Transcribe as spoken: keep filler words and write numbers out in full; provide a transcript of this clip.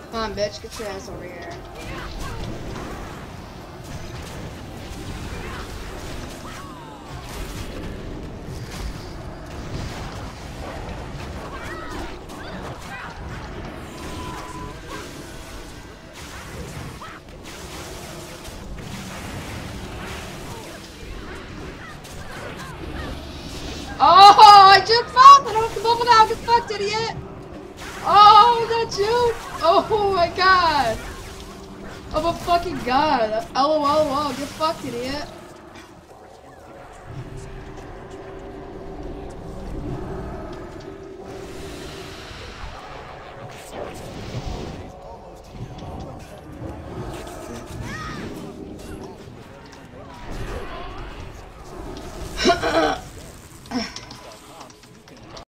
Come on, bitch, get your ass over here. Oh, I just fell! I don't have to bubble down, get fucked, idiot! Oh, that juke! Oh my god! Oh my fucking god! LOL, get fucked, idiot!